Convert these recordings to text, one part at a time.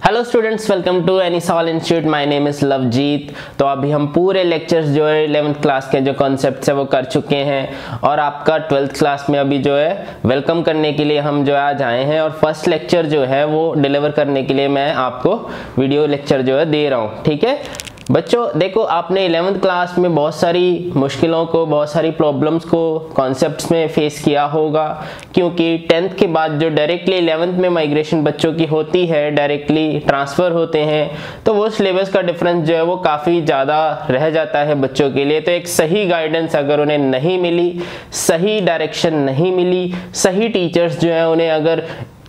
Hello students, welcome to Anisol institute. My name is Lovejeet. तो अभी हम पूरे लेक्चर्स जो है 11th क्लास के जो कॉन्सेप्ट्स है वो कर चुके हैं और आपका 12th क्लास में अभी जो है वेलकम करने के लिए हम जो है आज आए हैं और फर्स्ट लेक्चर जो है वो डिलीवर करने के लिए मैं आपको वीडियो लेक्चर जो है दे रहा हूँ। ठीक है बच्चों, देखो आपने 11th क्लास में बहुत सारी मुश्किलों को, बहुत सारी प्रॉब्लम्स को कॉन्सेप्ट्स में फेस किया होगा, क्योंकि 10th के बाद जो डायरेक्टली 11th में माइग्रेशन बच्चों की होती है, डायरेक्टली ट्रांसफ़र होते हैं, तो वो सिलेबस का डिफरेंस जो है वो काफ़ी ज़्यादा रह जाता है बच्चों के लिए। तो एक सही गाइडेंस अगर उन्हें नहीं मिली, सही डायरेक्शन नहीं मिली, सही टीचर्स जो है उन्हें अगर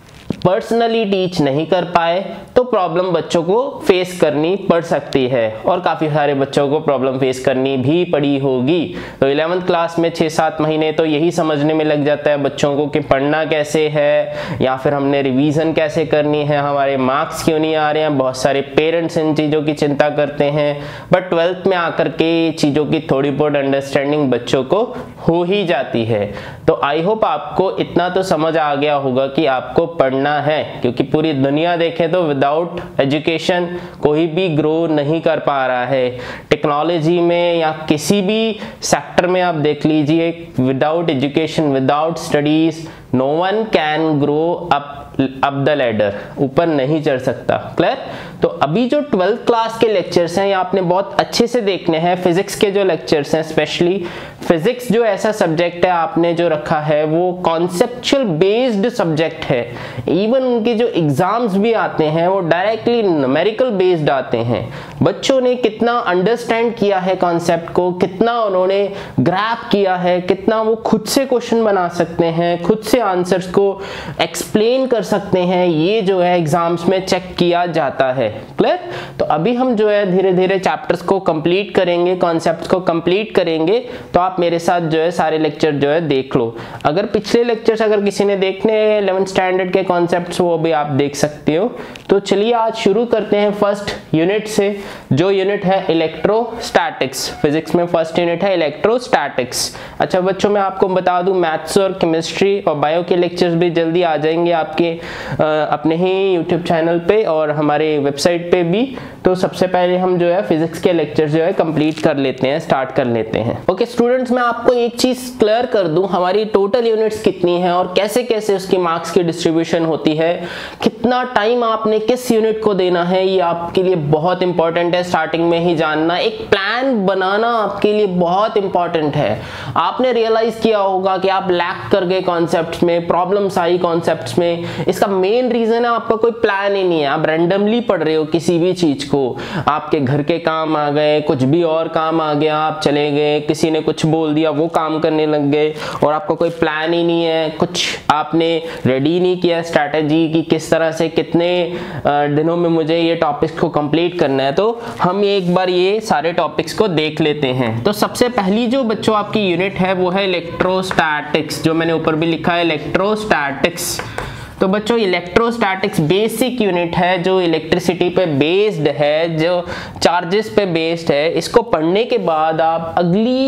पर्सनली टीच नहीं कर पाए तो प्रॉब्लम बच्चों को फेस करनी पड़ सकती है और काफ़ी सारे बच्चों को प्रॉब्लम फेस करनी भी पड़ी होगी। तो 11th क्लास में 6-7 महीने तो यही समझने में लग जाता है बच्चों को कि पढ़ना कैसे है या फिर हमने रिवीजन कैसे करनी है, हमारे मार्क्स क्यों नहीं आ रहे हैं। बहुत सारे पेरेंट्स इन चीज़ों की चिंता करते हैं, बट 12th में आकर के चीज़ों की थोड़ी बहुत अंडरस्टैंडिंग बच्चों को हो ही जाती है। तो आई होप आपको इतना तो समझ आ गया होगा कि आपको पढ़ना है, क्योंकि पूरी दुनिया देखें तो विदाउट एजुकेशन कोई भी ग्रो नहीं कर पा रहा है। टेक्नोलॉजी में या किसी भी सेक्टर में आप देख लीजिए, without education, without studies no one can grow up the ladder, ऊपर नहीं चढ़ सकता। क्लियर? तो अभी जो 12th क्लास के लेक्चर्स हैं ये आपने बहुत अच्छे से देखने हैं। फिजिक्स के जो लेक्चर्स हैं, स्पेशली फिजिक्स जो ऐसा सब्जेक्ट है आपने जो रखा है वो कॉन्सेप्चुअल बेस्ड सब्जेक्ट है। इवन उनके जो एग्जाम्स भी आते हैं वो डायरेक्टली न्यूमेरिकल बेस्ड आते हैं। बच्चों ने कितना अंडरस्टैंड किया है कॉन्सेप्ट को, कितना उन्होंने ग्रैप किया है, कितना वो खुद से क्वेश्चन बना सकते हैं, खुद से आंसर्स को एक्सप्लेन कर सकते हैं, ये जो है एग्जाम्स में चेक किया जाता है। क्लियर? तो अभी हम जो है धीरे धीरे चैप्टर्स को कंप्लीट करेंगे, कॉन्सेप्ट्स को कंप्लीट करेंगे। तो आप मेरे साथ जो है सारे लेक्चर जो है देख लो। अगर पिछले लेक्चर्स अगर किसी ने देखने हैं 11th स्टैंडर्ड के कॉन्सेप्ट्स, वो भी आप देख सकते हो। तो चलिए आज शुरू करते हैं फर्स्ट यूनिट से, जो यूनिट है इलेक्ट्रोस्टैटिक्स। फिजिक्स में फर्स्ट यूनिट है इलेक्ट्रोस्टैटिक्स। अच्छा बच्चों, मैं आपको बता दूं मैथ्स और केमिस्ट्री और बायो के लेक्चर्स भी जल्दी आ जाएंगे आपके अपने ही यूट्यूब चैनल पे और हमारे वेबसाइट पे भी। तो सबसे पहले हम जो है फिजिक्स के लेक्चर जो है कंप्लीट कर लेते हैं, स्टार्ट कर लेते हैं। ओके स्टूडेंट्स, मैं आपको एक चीज क्लियर कर दूं, हमारी टोटल यूनिट्स कितनी है और कैसे कैसे उसकी मार्क्स की डिस्ट्रीब्यूशन होती है, कितना टाइम आपने किस यूनिट को देना है, ये आपके लिए बहुत इंपॉर्टेंट है स्टार्टिंग में ही जानना। एक प्लान बनाना आपके लिए बहुत इंपॉर्टेंट है। आपने रियलाइज किया होगा कि आप लैक कर गए कॉन्सेप्ट्स में, प्रॉब्लम्स आई कॉन्सेप्ट्स में। इसका मेन रीजन है आपका कोई प्लान ही नहीं है, आप रैंडमली पढ़ रहे हो किसी भी चीज को। आपके घर के काम आ गए, कुछ भी और काम आ गया, आप चले गए, किसी ने कुछ बोल दिया वो काम करने लग गए और आपका कोई प्लान ही नहीं है, कुछ आपने रेडी नहीं किया स्ट्रैटेजी कि किस तरह से कितने दिनों में मुझे ये टॉपिक्स को कंप्लीट करना है। तो हम एक बार ये सारे टॉपिक्स को देख लेते हैं। तो सबसे पहली जो बच्चों आपकी यूनिट है वो है इलेक्ट्रोस्टैटिक्स, जो मैंने ऊपर भी लिखा है इलेक्ट्रोस्टैटिक्स। तो बच्चों इलेक्ट्रोस्टैटिक्स बेसिक यूनिट है जो इलेक्ट्रिसिटी पे बेस्ड है, जो चार्जेस पे बेस्ड है। इसको पढ़ने के बाद आप अगली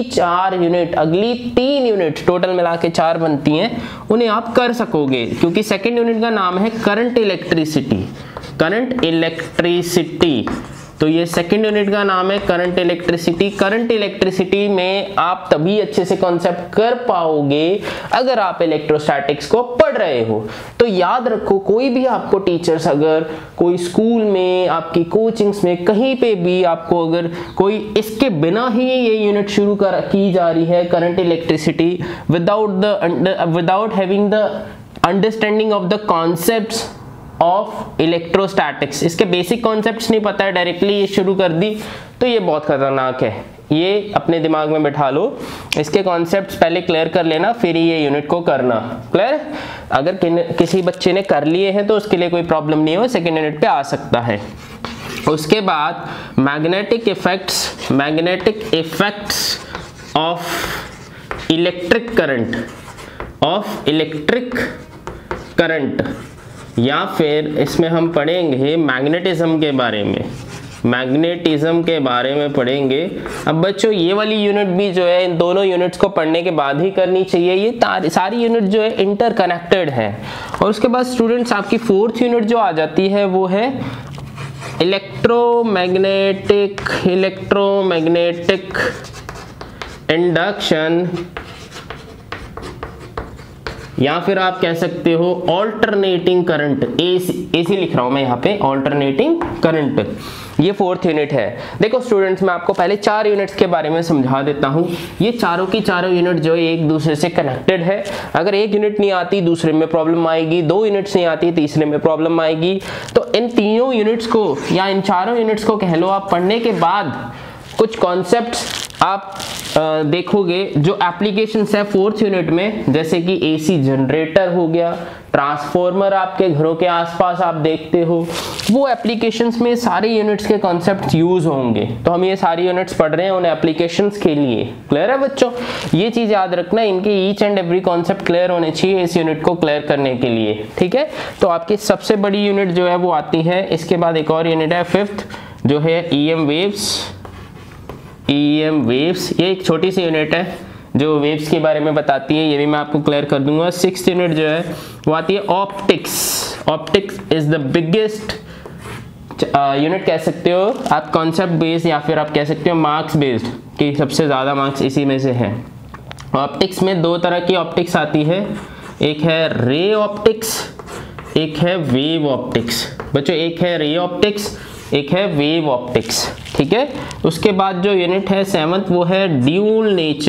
3 यूनिट टोटल मिला के 4 बनती हैं, उन्हें आप कर सकोगे, क्योंकि सेकेंड यूनिट का नाम है करंट इलेक्ट्रिसिटी। करंट इलेक्ट्रिसिटी, तो ये सेकंड यूनिट का नाम है करंट इलेक्ट्रिसिटी। करंट इलेक्ट्रिसिटी में आप तभी अच्छे से कॉन्सेप्ट कर पाओगे अगर आप इलेक्ट्रोस्टैटिक्स को पढ़ रहे हो। तो याद रखो, कोई भी आपको टीचर्स अगर कोई स्कूल में, आपकी कोचिंग्स में, कहीं पे भी आपको अगर कोई इसके बिना ही ये यूनिट शुरू की जा रही है current electricity, without having the understanding of the concepts of electrostatics, इसके बेसिक कॉन्सेप्ट्स नहीं पता है, डायरेक्टली ये शुरू कर दी, तो ये बहुत खतरनाक है। ये अपने दिमाग में बैठा लो, इसके कॉन्सेप्ट्स पहले क्लियर कर लेना, फिर ये यूनिट को करना। क्लियर? अगर किसी बच्चे ने कर लिए हैं तो उसके लिए कोई प्रॉब्लम नहीं हो, सेकेंड यूनिट पे आ सकता है। उसके बाद magnetic effects of electric current, या फिर इसमें हम पढ़ेंगे मैग्नेटिज्म के बारे में। मैग्नेटिज्म के बारे में पढ़ेंगे। अब बच्चों ये वाली यूनिट भी जो है इन दोनों यूनिट्स को पढ़ने के बाद ही करनी चाहिए। ये सारी यूनिट जो है इंटरकनेक्टेड है। और उसके बाद स्टूडेंट्स आपकी फोर्थ यूनिट जो आ जाती है वो है इलेक्ट्रोमैग्नेटिक इंडक्शन, या फिर आप कह सकते हो ऑल्टरनेटिंग करंट। एसी लिख रहा हूं मैं यहाँ पे, ऑल्टरनेटिंग करंट। ये फोर्थ यूनिट है। देखो स्टूडेंट्स, मैं आपको पहले 4 यूनिट्स के बारे में समझा देता हूँ। ये चारों की चारों यूनिट जो है एक दूसरे से कनेक्टेड है। अगर एक यूनिट नहीं आती दूसरे में प्रॉब्लम आएगी, 2 यूनिट्स नहीं आती तीसरे में प्रॉब्लम आएगी। तो इन तीनों यूनिट्स को या इन चारों यूनिट्स को कह लो आप पढ़ने के बाद कुछ कॉन्सेप्ट्स आप देखोगे जो एप्लीकेशंस है फोर्थ यूनिट में, जैसे कि एसी जनरेटर हो गया, ट्रांसफॉर्मर आपके घरों के आसपास आप देखते हो, वो एप्लीकेशंस में सारे यूनिट्स के कॉन्सेप्ट्स यूज होंगे। तो हम ये सारी यूनिट्स पढ़ रहे हैं उन एप्लीकेशंस के लिए। क्लियर है बच्चों? ये चीज याद रखना, इनके each and every concept clear होने चाहिए इस यूनिट को क्लियर करने के लिए। ठीक है, तो आपकी सबसे बड़ी यूनिट जो है वो आती है। इसके बाद एक और यूनिट है फिफ्थ, जो है EM वेव्स। ये एक छोटी सी यूनिट है जो वेव्स के बारे में बताती है, ये भी मैं आपको क्लियर कर दूंगा। 6th यूनिट जो है वो आती है optics is the biggest unit कह सकते हो आप, कॉन्सेप्ट बेस्ड या फिर आप कह सकते हो मार्क्स बेस्ड, कि सबसे ज़्यादा मार्क्स इसी में से है। ऑप्टिक्स में 2 तरह की ऑप्टिक्स आती है, एक है रे ऑप्टिक्स, एक है वेव ऑप्टिक्स। बच्चों एक है रे ऑप्टिक्स, एक है वेव ऑप्टिक्स। ठीक है, उसके बाद जो यूनिट है 7th वो है dual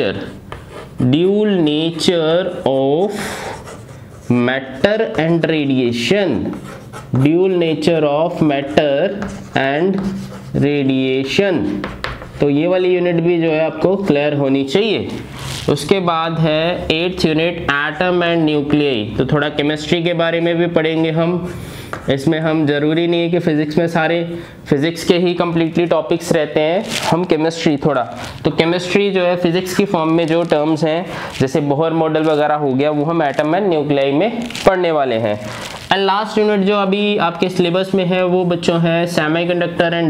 nature of matter and radiation. Dual nature of matter and radiation, तो ये वाली यूनिट भी जो है आपको क्लियर होनी चाहिए। उसके बाद है 8th unit atom and nuclei. तो थोड़ा केमिस्ट्री के बारे में भी पढ़ेंगे हम। इसमें हम जरूरी नहीं है कि फिजिक्स में सारे फिजिक्स के ही कंप्लीटली टॉपिक्स रहते हैं, हम केमिस्ट्री थोड़ा, तो केमिस्ट्री जो है फिजिक्स की फॉर्म में जो टर्म्स हैं जैसे बोहर मॉडल वगैरह हो गया, वो हम एटम एंड न्यूक्लियाई में पढ़ने वाले हैं। एंड लास्ट यूनिट जो अभी आपके सिलेबस में है वो बच्चों है सेमीकंडक्टर एंड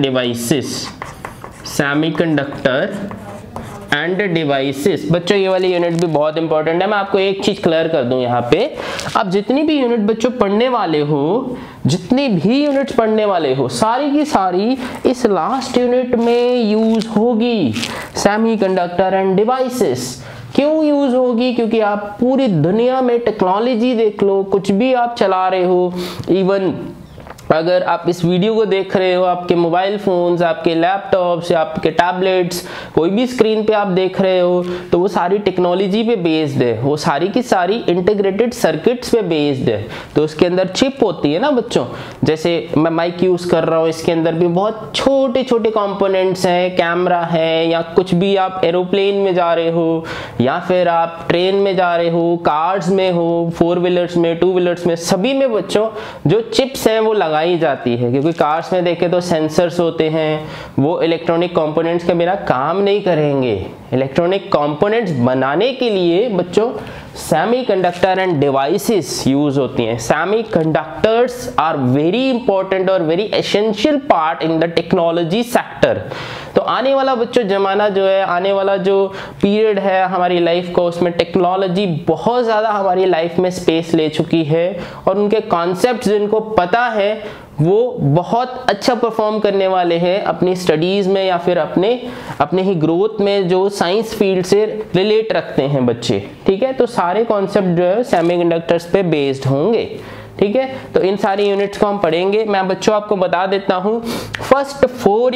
डिवाइसेस। बच्चों ये वाली यूनिट भी बहुत इंपॉर्टेंट है। मैं आपको एक चीज क्लियर कर दूं यहाँ पे, आप जितनी भी यूनिट बच्चों पढ़ने वाले हो, जितनी भी यूनिट्स पढ़ने वाले हो, सारी की सारी इस लास्ट यूनिट में यूज होगी, सेमीकंडक्टर एंड डिवाइसेस। क्यों यूज होगी? क्योंकि आप पूरी दुनिया में टेक्नोलॉजी देख लो, कुछ भी आप चला रहे हो, इवन अगर आप इस वीडियो को देख रहे हो, आपके मोबाइल फोन्स, आपके लैपटॉप्स या आपके टैबलेट्स, कोई भी स्क्रीन पे आप देख रहे हो, तो वो सारी टेक्नोलॉजी पे बेस्ड है, वो सारी की सारी इंटीग्रेटेड सर्किट्स पे बेस्ड है। तो उसके अंदर चिप होती है ना बच्चों, जैसे मैं माइक यूज कर रहा हूँ, इसके अंदर भी बहुत छोटे छोटे कंपोनेंट्स हैं, कैमरा है, या कुछ भी आप एरोप्लेन में जा रहे हो या फिर आप ट्रेन में जा रहे हो, कार्स में हो, 4 व्हीलर्स में, 2 व्हीलर्स में, सभी में बच्चों जो चिप्स हैं वो लगाई जाती है। क्योंकि कार्स में देखें तो सेंसर्स होते हैं, वो इलेक्ट्रॉनिक कंपोनेंट्स के बिना काम नहीं करेंगे। इलेक्ट्रॉनिक कंपोनेंट्स बनाने के लिए बच्चों सेमीकंडक्टर एंड डिवाइसेस यूज होती हैं। सेमीकंडक्टर्स आर वेरी इंपॉर्टेंट और very essential part in the technology sector. तो आने वाला बच्चों जमाना जो है, आने वाला जो पीरियड है हमारी लाइफ का, उसमें टेक्नोलॉजी बहुत ज़्यादा हमारी लाइफ में स्पेस ले चुकी है, और उनके कॉन्सेप्ट्स जिनको पता है वो बहुत अच्छा परफॉर्म करने वाले हैं अपनी स्टडीज़ में या फिर अपने ही ग्रोथ में जो साइंस फील्ड से रिलेट रखते हैं बच्चे। ठीक है, तो सारे कॉन्सेप्ट जो है सेमीकंडक्टर्स पे बेस्ड होंगे। ठीक है, तो इन सारी यूनिट्स को हम पढ़ेंगे। मैं बच्चों आपको बता देता हूँ, फर्स्ट 4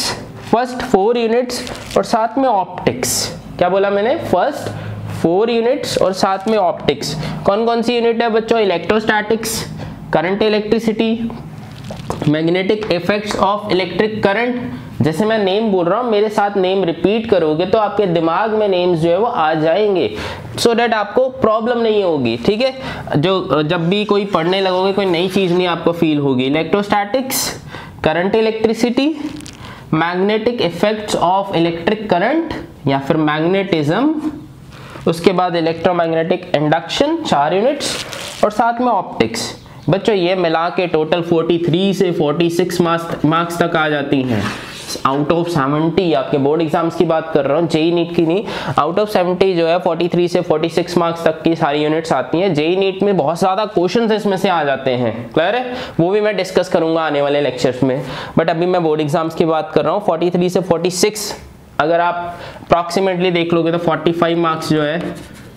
यूनिट्स और साथ में ऑप्टिक्स। क्या बोला मैंने? फर्स्ट 4 यूनिट्स और साथ में ऑप्टिक्स। कौन कौन सी यूनिट है बच्चों? Electrostatics, current electricity, magnetic effects of electric current. जैसे मैं नेम बोल रहा हूँ, मेरे साथ नेम रिपीट करोगे तो आपके दिमाग में नेम्स जो है वो आ जाएंगे, सो दैट आपको प्रॉब्लम नहीं होगी। ठीक है, जो जब भी कोई पढ़ने लगोगे कोई नई चीज नहीं आपको फील होगी। Electrostatics, current electricity, magnetic effects of electric current या फिर मैग्नेटिज्म, उसके बाद इलेक्ट्रोमैग्नेटिक इंडक्शन, 4 यूनिट्स और साथ में ऑप्टिक्स। बच्चों ये मिला के टोटल 43 से 46 मार्क्स तक आ जाती हैं आउट ऑफ 70। आपके बोर्ड एग्जाम्स की बात कर रहा हूँ, जेई नीट की नहीं। आउट ऑफ 70 जो है 43 से 46 मार्क्स तक की सारी यूनिट्स आती हैं। जेई नीट में बहुत ज़्यादा क्वेश्चंस इसमें से आ जाते हैं, क्लियर है, वो भी मैं डिस्कस करूंगा आने वाले लेक्चर्स में। बट अभी मैं बोर्ड एग्जाम्स की बात कर रहा हूँ। 43 से 46 अगर आप अप्रॉक्सीमेटली देख लोगे तो 45 मार्क्स जो है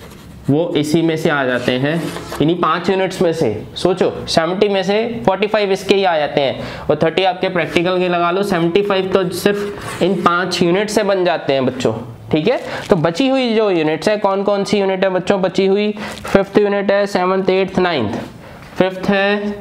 वो इसी में से आ जाते हैं, इन्हीं 5 यूनिट्स में से। सोचो 70 में से 45 इसके ही आ जाते हैं और 30 आपके प्रैक्टिकल के लगा लो, 75 तो सिर्फ इन 5 यूनिट से बन जाते हैं बच्चों, ठीक है। तो बची हुई जो यूनिट्स है, कौन कौन सी यूनिट है बच्चों बची हुई? 5th यूनिट है, 7th 8th 9th। 5th है,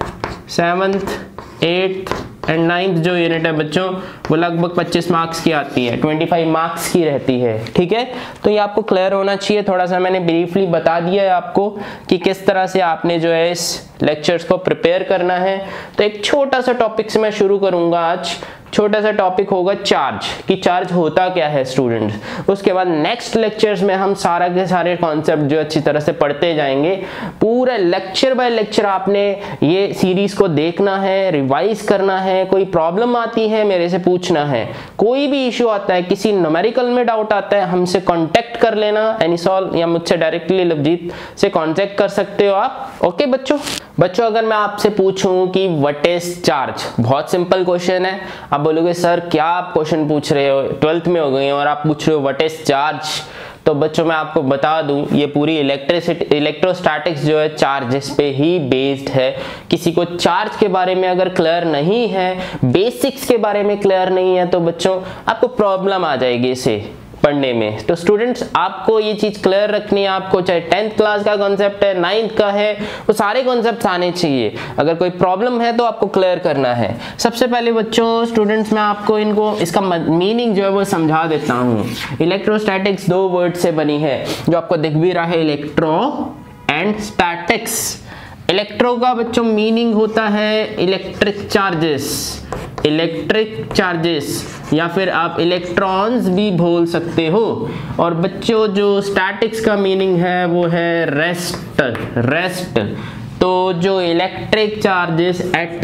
7th 8th एंड 9th जो यूनिट है बच्चों वो लगभग 25 मार्क्स की आती है, 25 मार्क्स की रहती है, ठीक है। तो ये आपको क्लियर होना चाहिए। थोड़ा सा मैंने ब्रीफली बता दिया है आपको कि किस तरह से आपने जो है इस लेक्चर्स को प्रिपेयर करना है। तो एक छोटा सा टॉपिक से मैं शुरू करूंगा आज। छोटा सा टॉपिक होगा चार्ज, कि चार्ज होता क्या है स्टूडेंट्स। उसके बाद नेक्स्ट लेक्चर्स में हम सारा के सारे कॉन्सेप्ट जो अच्छी तरह से पढ़ते जाएंगे। पूरा लेक्चर बाय लेक्चर आपने ये सीरीज को देखना है, रिवाइज करना है। कोई प्रॉब्लम आती है मेरे से पूछना है, कोई भी इश्यू आता है, किसी न्यूमेरिकल में डाउट आता है, हमसे कांटेक्ट कर लेना एनीसॉल, या मुझसे डायरेक्टली लवजीत से कांटेक्ट कर सकते हो आप। ओके बच्चों अगर मैं आपसे पूछूं कि व्हाट इज चार्ज, बहुत सिंपल क्वेश्चन है। आप बोलोगे सर क्या आप क्वेश्चन पूछ रहे हो, 12th में हो गए और आप पूछ रहे हो व्हाट इज चार्ज। तो बच्चों मैं आपको बता दूं ये पूरी इलेक्ट्रोस्टैटिक्स जो है चार्जेस पे ही बेस्ड है। किसी को चार्ज के बारे में अगर क्लियर नहीं है, बेसिक्स के बारे में क्लियर नहीं है, तो बच्चों आपको प्रॉब्लम आ जाएगी इसे पढ़ने में। तो स्टूडेंट्स आपको ये चीज क्लियर रखनी है, आपको चाहे 10th क्लास का कॉन्सेप्ट है, 9th का है, वो सारे कॉन्सेप्ट आने चाहिए। अगर कोई प्रॉब्लम है तो आपको क्लियर करना है। सबसे पहले बच्चों स्टूडेंट्स मैं आपको इसका मीनिंग जो है वो समझा देता हूँ। इलेक्ट्रोस्टैटिक्स 2 वर्ड से बनी है, जो आपको दिख भी रहा है, इलेक्ट्रो एंड स्टैटिक्स। इलेक्ट्रो का बच्चों मीनिंग होता है इलेक्ट्रिक चार्जेस, या फिर आप इलेक्ट्रॉन्स भी बोल सकते हो। और बच्चों जो स्टैटिक्स का मीनिंग है वो है रेस्ट। तो जो इलेक्ट्रिक चार्जेस एट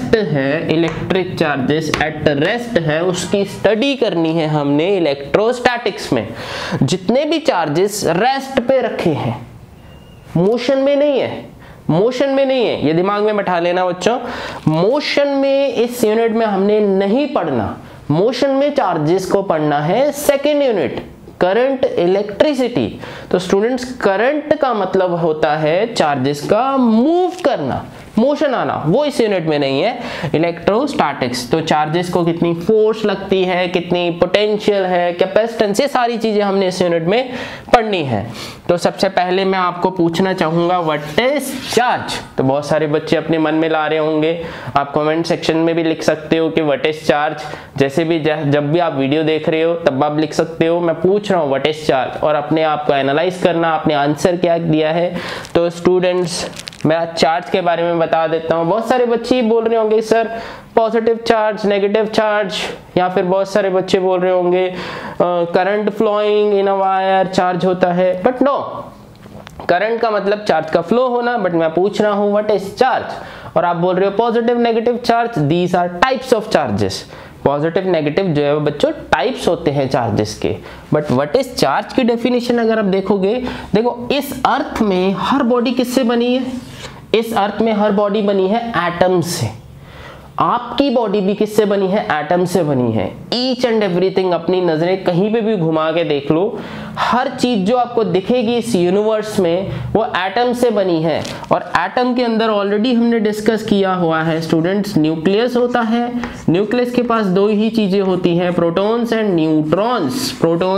रेस्ट है, उसकी स्टडी करनी है हमने इलेक्ट्रोस्टैटिक्स में। जितने भी चार्जेस रेस्ट पे रखे हैं, मोशन में नहीं है, ये दिमाग में बैठा लेना बच्चों। मोशन में इस यूनिट में हमने नहीं पढ़ना, मोशन में चार्जेस को पढ़ना है सेकेंड यूनिट, करंट इलेक्ट्रिसिटी। तो स्टूडेंट्स करंट का मतलब होता है चार्जेस का मूव करना, मोशन आना, वो इस यूनिट में नहीं है इलेक्ट्रोस्टैटिक्स। तो चार्जेस को कितनी फोर्स लगती है, कितनी पोटेंशियल है, कैपेसिटेंस, ये सारी चीजें हमने इस यूनिट में पढ़नी है। तो सबसे पहले मैं आपको पूछना चाहूंगा व्हाट इज चार्ज। तो बहुत सारे बच्चे अपने मन में ला रहे होंगे, आप कमेंट सेक्शन में भी लिख सकते हो कि व्हाट इज चार्ज। जैसे भी जब भी आप वीडियो देख रहे हो तब आप लिख सकते हो मैं पूछ रहा हूँ व्हाट इज चार्ज, और अपने आप को एनालाइज करना, आपने आंसर क्या दिया है। तो स्टूडेंट्स मैं चार्ज के बारे में बता देता हूँ। बहुत सारे बच्चे बोल रहे होंगे sir positive charge, negative charge, या फिर बहुत सारे बच्चे बोल रहे होंगे current flowing in a wire charge होता है, बट नो, करंट का मतलब चार्ज का फ्लो होना। बट मैं पूछ रहा हूँ व्हाट इज चार्ज, और आप बोल रहे हो positive negative charge. These are types of charges. Positive negative जो है वो बच्चों टाइप्स होते हैं चार्जेस के। बट व्हाट इज चार्ज की डेफिनेशन अगर आप देखोगे, देखो इस अर्थ में हर बॉडी किससे बनी है? इस अर्थ में हर बॉडी बनी है एटम से। आपकी बॉडी भी किससे बनी है? एटम से बनी है। ईच एंड एवरीथिंग, अपनी नजरें कहीं पे भी घुमा के देख लो, हर चीज जो आपको दिखेगी इस यूनिवर्स में वो एटम से बनी है। और एटम के अंदर ऑलरेडी हमने डिस्कस किया हुआ है स्टूडेंट्स, न्यूक्लियस होता है। न्यूक्लियस के पास 2 ही चीजें होती हैं, प्रोटॉन्स एंड न्यूट्रॉन्स।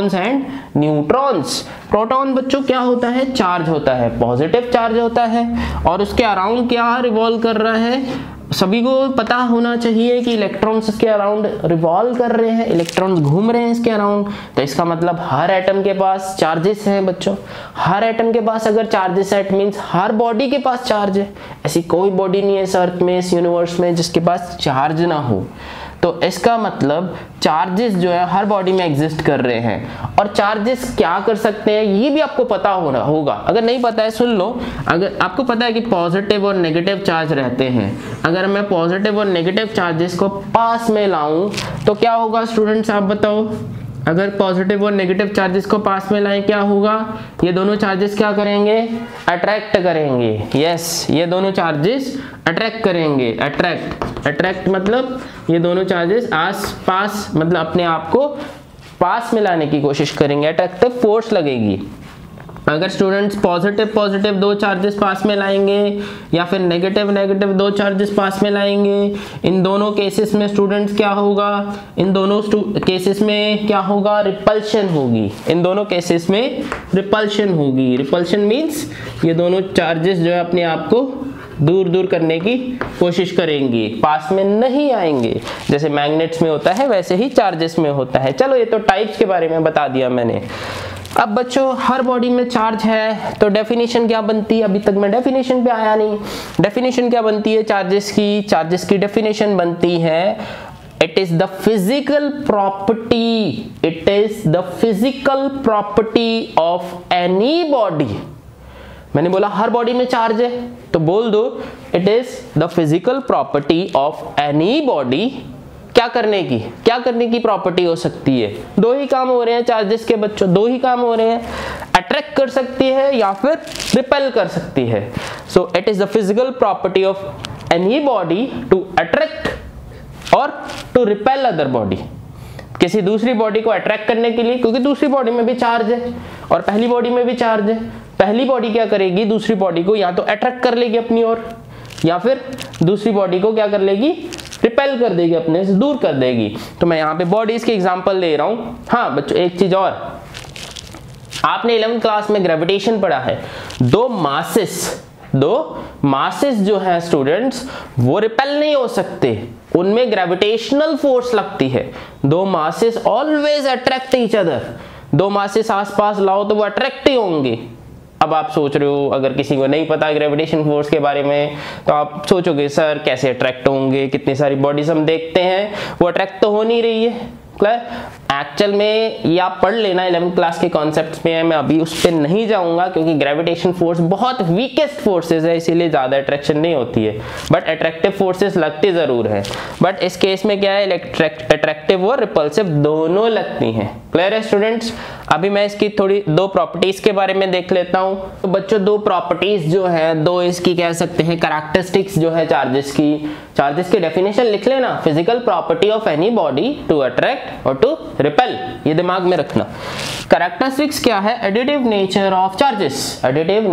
प्रोटॉन बच्चों क्या होता है? चार्ज होता है, पॉजिटिव चार्ज होता है, और उसके अराउंड क्या रिवॉल्व कर रहा है? सभी को पता होना चाहिए कि इलेक्ट्रॉन्स इसके अराउंड रिवॉल्व कर रहे हैं, इलेक्ट्रॉन्स घूम रहे हैं इसके अराउंड। तो इसका मतलब हर एटम के पास चार्जेस हैं बच्चों। हर एटम के पास अगर चार्जेस है इट मींस हर बॉडी के पास चार्ज है। ऐसी कोई बॉडी नहीं है इस अर्थ में, इस यूनिवर्स में जिसके पास चार्ज ना हो। तो इसका मतलब चार्जेस जो है हर बॉडी में एग्जिस्ट कर रहे हैं। और चार्जेस क्या कर सकते हैं ये भी आपको पता होगा। अगर नहीं पता है सुन लो। अगर आपको पता है कि पॉजिटिव और नेगेटिव चार्ज रहते हैं, अगर मैं पॉजिटिव और नेगेटिव चार्जेस को पास में लाऊं तो क्या होगा स्टूडेंट्स, आप बताओ। अगर पॉजिटिव और नेगेटिव चार्जेस को पास में लाएं क्या होगा, ये दोनों चार्जेस क्या करेंगे, अट्रैक्ट करेंगे। यस, ये दोनों चार्जेस अट्रैक्ट करेंगे। अट्रैक्ट मतलब ये दोनों चार्जेस आस पास, मतलब अपने आप को पास में लाने की कोशिश करेंगे, अट्रैक्टिव फोर्स लगेगी। अगर स्टूडेंट्स पॉजिटिव दो चार्जेस पास में लाएंगे या फिर नेगेटिव दो चार्जेस पास में लाएंगे, इन दोनों केसेस में स्टूडेंट्स क्या होगा, इन दोनों केसेस में क्या होगा, रिपल्शन होगी। इन दोनों केसेस में रिपल्शन होगी। रिपल्शन मींस ये दोनों चार्जेस जो है अपने आप को दूर करने की कोशिश करेंगे, पास में नहीं आएंगे। जैसे मैग्नेट्स में होता है वैसे ही चार्जेस में होता है। चलो ये तो टाइप्स के बारे में बता दिया मैंने। अब बच्चों हर बॉडी में चार्ज है तो डेफिनेशन क्या बनती है, अभी तक मैं डेफिनेशन पे आया नहीं। डेफिनेशन क्या बनती है चार्जेस की डेफिनेशन बनती है it is the physical property of any body. मैंने बोला हर बॉडी में चार्ज है तो बोल दो it is the physical property of any body. क्या करने की प्रॉपर्टी हो सकती है, दो ही काम हो रहे हैं चार्जेस के बच्चों, दो ही काम हो रहे हैं, अट्रैक्ट कर सकती है या फिर रिपेल कर सकती है। So it is the physical property of any body to attract और टू रिपेल अदर बॉडी। किसी दूसरी बॉडी को अट्रैक्ट करने के लिए, क्योंकि दूसरी बॉडी में भी चार्ज है और पहली बॉडी में भी चार्ज है। पहली बॉडी क्या करेगी, दूसरी बॉडी को या तो अट्रैक्ट कर लेगी अपनी ओर या फिर दूसरी बॉडी को क्या कर लेगी, रिपेल कर देगी, अपने से दूर कर देगी। तो मैं यहाँ पे बॉडीज के एग्जांपल ले रहा हूँ। हाँ बच्चों एक चीज और, आपने 11th क्लास में ग्रेविटेशन पढ़ा है। दो मासेस जो है स्टूडेंट्स वो रिपेल नहीं हो सकते, उनमें ग्रेविटेशनल फोर्स लगती है। दो masses always attract each other. दो मासेस आसपास लाओ तो वो अट्रैक्ट ही होंगे। अब आप सोच रहे हो, अगर किसी को नहीं पता ग्रेविटेशन फोर्स के बारे में तो आप सोचोगे सर कैसे अट्रैक्ट होंगे, कितनी सारी बॉडीज हम देखते हैं वो अट्रैक्ट तो हो नहीं रही है। एक्चुअल में ये आप पढ़ लेना 11th क्लास के कॉन्सेप्ट्स में है, मैं अभी उस पर नहीं जाऊंगा क्योंकि ग्रेविटेशन फोर्स बहुत वीकेस्ट फोर्सेस है, इसीलिए ज्यादा अट्रैक्शन नहीं होती है, बट अट्रैक्टिव फोर्सेस लगती जरूर है। बट इस केस में क्या है, अट्रैक्टिव और रिपल्सिव दोनों लगती हैं। क्लियर है स्टूडेंट्स। अभी मैं इसकी थोड़ी दो प्रॉपर्टीज के बारे में देख लेता हूं। तो बच्चों दो प्रॉपर्टीज जो है, दो इसकी कह सकते हैं कैरेक्टरिस्टिक्स जो है चार्जेस की डेफिनेशन लिख लेना। Physical property of any body to attract और टू रिपेल, ये दिमाग में रखना। कैरेक्टरिस्टिक्स क्या है, additive nature of charges.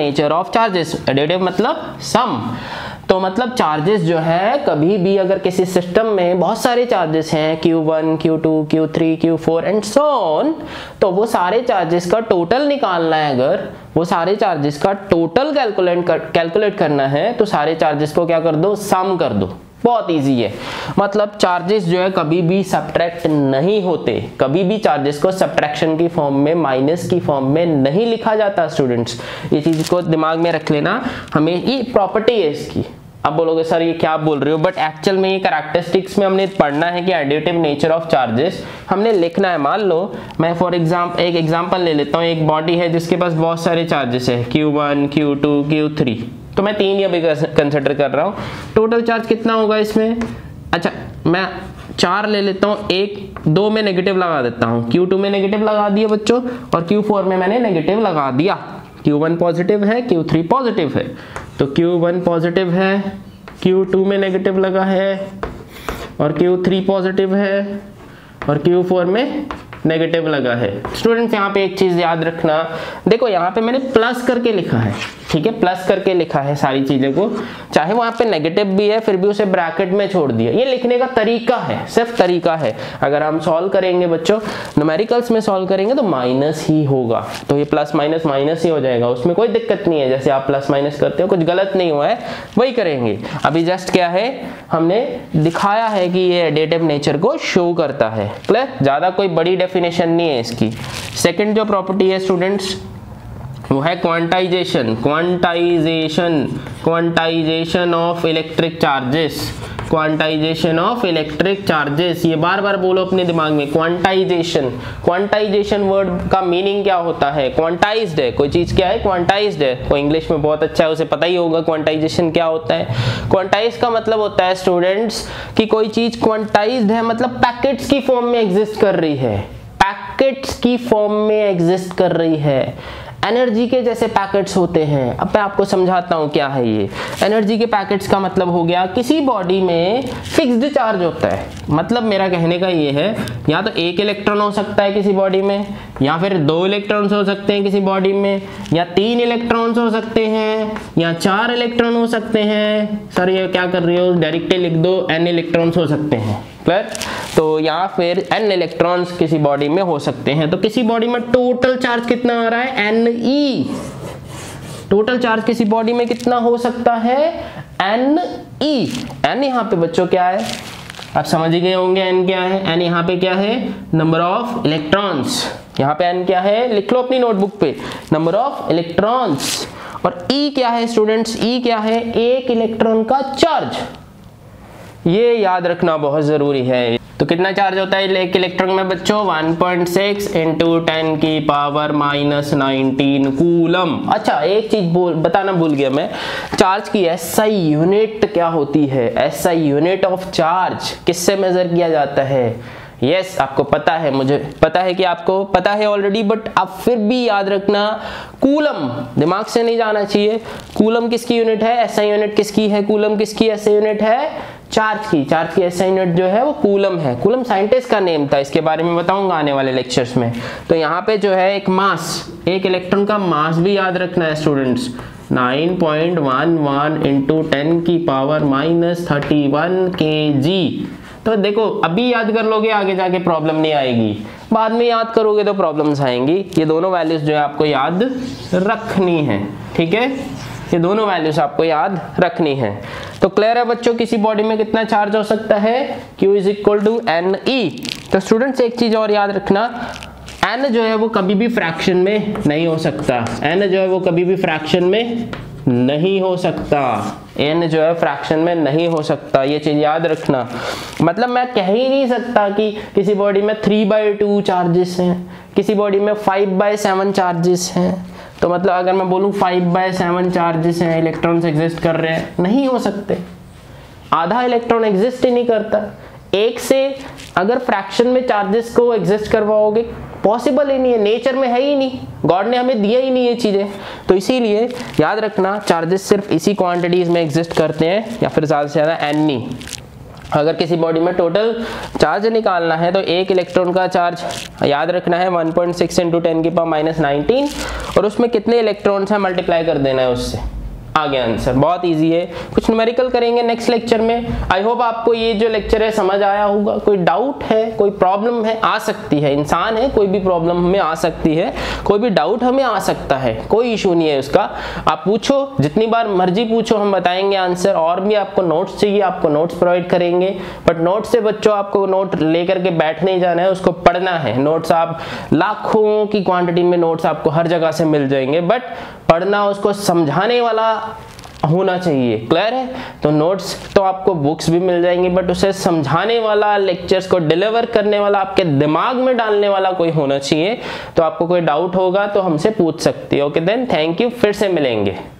Additive मतलब सम। तो मतलब चार्जेस जो है कभी भी अगर किसी सिस्टम में बहुत सारे चार्जेस हैं Q1, Q2, Q3, Q4 and so on, तो वो सारे चार्जेस का टोटल निकालना है। अगर वो सारे चार्जेस का टोटल कैलकुलेट करना है तो सारे चार्जेस को क्या कर दो, सम कर दो। बहुत इजी है। मतलब चार्जेस जो है कभी भी सब्ट्रैक्ट नहीं होते, कभी भी चार्जेस को सब्ट्रैक्शन की फॉर्म में, माइनस की फॉर्म में नहीं लिखा जाता स्टूडेंट्स। ये चीज को दिमाग में रख लेना, हमें ये प्रॉपर्टी है इसकी। अब बोलोगे सर ये क्या बोल रहे हो, बट एक्चुअल में ये कैरेक्टरिस्टिक्स में हमने पढ़ना है कि एडिटिव नेचर ऑफ चार्जेस हमने लिखना है। मान लो मैं फॉर एग्जाम्पल एक एग्जांपल ले लेता हूँ। एक बॉडी है जिसके पास बहुत सारे चार्जेस है Q1, Q2, Q3, तो मैं 3 अभी कंसिडर कर रहा हूँ। टोटल चार्ज कितना होगा इसमें, अच्छा मैं 4 ले लेता हूँ, 2 में नेगेटिव लगा देता हूँ। Q2 में नेगेटिव लगा दिया बच्चों और Q4 में मैंने नेगेटिव लगा दिया। Q1 पॉजिटिव है, Q3 पॉजिटिव है, तो Q1 पॉजिटिव है, Q2 में नेगेटिव लगा है और Q3 पॉजिटिव है और Q4 में नेगेटिव लगा है। स्टूडेंट्स यहाँ पे एक चीज याद रखना, देखो यहाँ पे मैंने प्लस करके लिखा है, ठीक है, प्लस करके लिखा है सारी चीजें को, चाहे वहां पे नेगेटिव भी है फिर भी उसे ब्रैकेट में छोड़ दिया। ये लिखने का तरीका है, सिर्फ तरीका है। अगर हम सॉल्व करेंगे बच्चों, न्यूमेरिकल्स में सॉल्व करेंगे तो माइनस ही होगा, तो ये प्लस माइनस माइनस ही हो जाएगा, उसमें कोई दिक्कत नहीं है। जैसे आप प्लस माइनस करते हो कुछ गलत नहीं हुआ है, वही करेंगे। अभी जस्ट क्या है, हमने दिखाया है कि ये एडिटिव नेचर को शो करता है। क्लियर, ज्यादा कोई बड़ी डेफिनेशन नहीं है इसकी। सेकेंड जो प्रॉपर्टी है स्टूडेंट्स वो है quantization. Quantization of electric charges, quantization of electric charges. ये बार बार बोलो अपने दिमाग में, क्वांटाइजेशन। क्वांटाइजेशन वर्ड का मीनिंग क्या होता है? क्वांटाइज्ड है कोई चीज, क्या है? क्वांटाइज्ड है। कोई इंग्लिश में बहुत अच्छा है उसे पता ही होगा क्वांटाइजेशन क्या होता है। क्वांटाइज का मतलब होता है स्टूडेंट्स कि कोई चीज क्वांटाइज्ड है, मतलब पैकेट्स की फॉर्म में एग्जिस्ट कर रही है, पैकेट्स की फॉर्म में एग्जिस्ट कर रही है। एनर्जी के जैसे पैकेट्स होते हैं, अब मैं आपको समझाता हूं क्या है ये। एनर्जी के पैकेट्स का मतलब हो गया किसी बॉडी में फिक्स्ड चार्ज होता है। मतलब मेरा कहने का ये है, या तो एक इलेक्ट्रॉन हो सकता है किसी बॉडी में, या फिर 2 इलेक्ट्रॉन्स हो सकते हैं किसी बॉडी में, या 3 इलेक्ट्रॉन्स हो सकते हैं, या 4 इलेक्ट्रॉन हो सकते हैं। सर ये क्या कर रही हो, डायरेक्टली लिख दो, n इलेक्ट्रॉन्स हो सकते हैं। क्लियर, तो या फिर n इलेक्ट्रॉन्स किसी बॉडी में हो सकते हैं। तो किसी बॉडी में टोटल चार्ज कितना आ रहा है? Ne। टोटल चार्ज किसी बॉडी में कितना हो सकता है? Ne। n यहाँ पे बच्चों क्या है, आप समझ ही गए होंगे n क्या है। n यहाँ पे क्या है? Number of electrons. यहाँ पे n क्या है, लिख लो अपनी नोटबुक पे, नंबर ऑफ इलेक्ट्रॉन्स। और E क्या है स्टूडेंट्स? E क्या है? एक इलेक्ट्रॉन का चार्ज। ये याद रखना बहुत जरूरी है। तो कितना चार्ज होता है एक इलेक्ट्रॉन में बच्चों? 1.6 × 10⁻⁻19 कूलम। अच्छा एक चीज बताना भूल गया मैं, चार्ज की SI यूनिट क्या होती है? SI यूनिट ऑफ चार्ज किससे मेजर किया जाता है? यस आपको पता है, मुझे पता है कि आपको पता है ऑलरेडी, बट आप फिर भी याद रखना, कूलम दिमाग से नहीं जाना चाहिए। कूलम किसकी यूनिट है? SI यूनिट किसकी है? कूलम किसकी SI यूनिट है? चार्ज की। चार्ज की SI यूनिट जो है वो कूलम है। कूलम साइंटिस्ट का नेम था, इसके बारे में बताऊंगा आने वाले लेक्चर्स में। तो यहाँ पे जो है एक मास, एक इलेक्ट्रॉन का मास भी याद रखना है स्टूडेंट्स, 9.11 × 10⁻31 kg। तो देखो अभी याद कर लोगे, आगे जाके प्रॉब्लम नहीं आएगी, बाद में याद करोगे तो प्रॉब्लम्स आएंगी। ये दोनों वैल्यूज जो है आपको याद रखनी है, ठीक है, ये दोनों वैल्यूज आपको याद रखनी है। तो क्लियर है बच्चों, किसी बॉडी में कितना चार्ज हो सकता है? Q = Ne। तो स्टूडेंट्स एक चीज और याद रखना, n जो है वो कभी भी फ्रैक्शन में नहीं हो सकता। n जो है वो कभी भी फ्रैक्शन में नहीं हो सकता। n जो है फ्रैक्शन में नहीं हो सकता, ये चीज याद रखना। मतलब मैं कह ही नहीं सकता कि किसी बॉडी में 3/2 चार्जेस हैं, किसी बॉडी में 5/7 चार्जेस हैं। तो मतलब अगर मैं बोलूँ 5/7 चार्जेस हैं, इलेक्ट्रॉन्स एग्जिस्ट कर रहे हैं, नहीं हो सकते। आधा इलेक्ट्रॉन एग्जिस्ट ही नहीं करता। एक से अगर फ्रैक्शन में चार्जेस को एग्जिस्ट करवाओगे, पॉसिबल ही नहीं है, नेचर में है ही नहीं, गॉड ने हमें दिया ही नहीं ये चीजें। तो इसीलिए याद रखना, चार्जेस सिर्फ इसी क्वांटिटीज में एग्जिस्ट करते हैं, या फिर ज्यादा से ज्यादा n। अगर किसी बॉडी में टोटल चार्ज निकालना है तो एक इलेक्ट्रॉन का चार्ज याद रखना है 1.6 × 10⁻⁻19, और उसमें कितने इलेक्ट्रॉन्स हैं मल्टीप्लाई कर देना है उससे। आ गया आंसर, बहुत इजी है। कुछ न्यूमेरिकल करेंगे नेक्स्ट लेक्चर में। आई होप आपको ये जो लेक्चर है समझ आया होगा। कोई डाउट है, कोई प्रॉब्लम है, आ सकती है, इंसान है, कोई भी प्रॉब्लम हमें आ सकती है, कोई भी डाउट हमें आ सकता है, कोई इशू नहीं है उसका। आप पूछो, जितनी बार मर्जी पूछो, हम बताएंगे आंसर। और भी आपको नोट्स चाहिए, आपको नोट्स प्रोवाइड करेंगे, बट नोट्स से बच्चों आपको नोट लेकर के बैठ नहीं जाना है, उसको पढ़ना है। नोट्स आप लाखों की क्वांटिटी में नोट्स आपको हर जगह से मिल जाएंगे, बट पढ़ना, उसको समझाने वाला होना चाहिए। क्लियर है? तो नोट्स तो आपको बुक्स भी मिल जाएंगी, बट उसे समझाने वाला, लेक्चर्स को डिलीवर करने वाला, आपके दिमाग में डालने वाला कोई होना चाहिए। तो आपको कोई डाउट होगा तो हमसे पूछ सकते हो। ओके देन, थैंक यू, फिर से मिलेंगे।